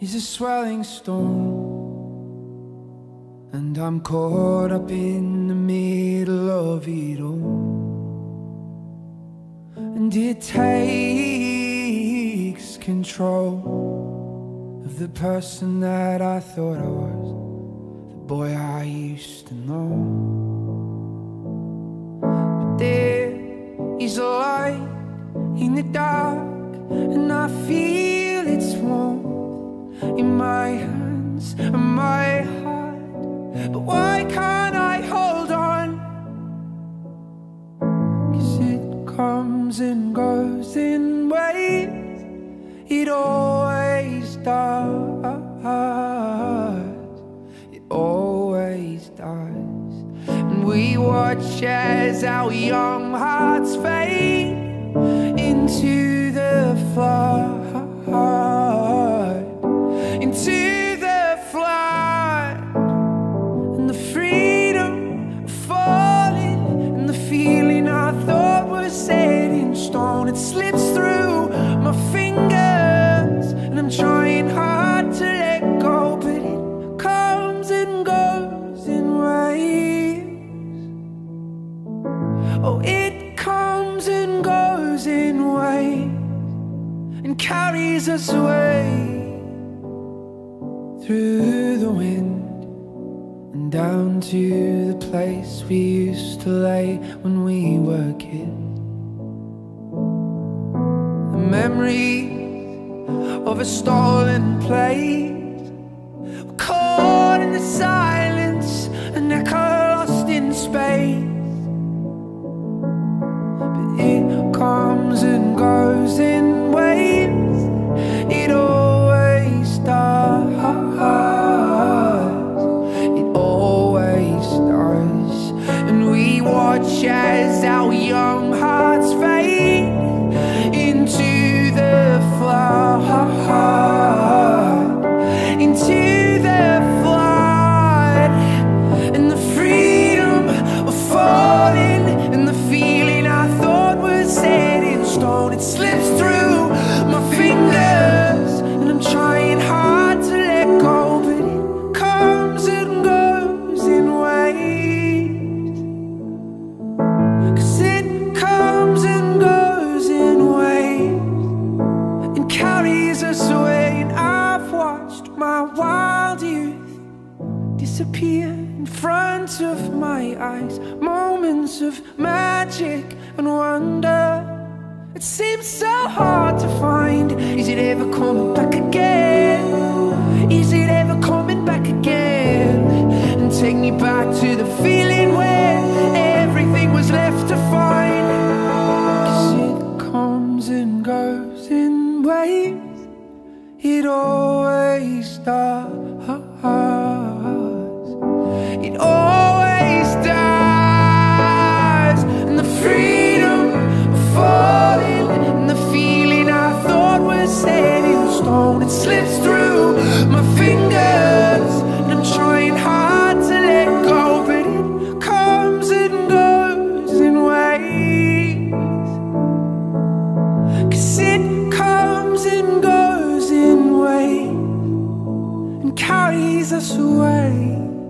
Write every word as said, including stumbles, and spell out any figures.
is a swelling storm, and I'm caught up in the middle of it all. And it takes control of the person that I thought I was, the boy I used to know. But there is a light in the dark, and I feel its warmth in my hands and my heart. But why can't I hold on? 'Cause it comes and goes in waves, it always does, it always does. And we watch as our young hearts fade into the flood, into the flood. And the freedom of falling, and the feeling I thought was set in stone, it slips through my fingers, and I'm trying hard to let go, but it comes and goes in waves. Oh, it comes and goes in waves, and carries us away through the wind and down to the place we used to lay when we were kids. The memories of a stolen place, caught in the silence, an echo lost in space. But it comes and goes in waves, it always does, it always does. And we watch as our young hearts fade into the flood, into the flood. And the freedom of falling, and the feeling I thought was set in stone, it slips through my fingers, and I'm trying hard to let go, but it comes and goes in waves. 'Cause it comes and goes in waves, and carries us away. And I've watched my wild youth disappear in front of my eyes, moments of magic and wonder. It seems so hard to find. Is it ever coming back again? Is it ever coming back again? And take me back to the feeling where everything was left to find. 'Cause it comes and goes in waves, it always does, it always does. And the freedom of falling, and the feeling I thought was set in stone, it slips through my fingers, and I'm trying hard to let go, but it comes and goes in waves. 'Cause it comes and goes in waves, and carries us away.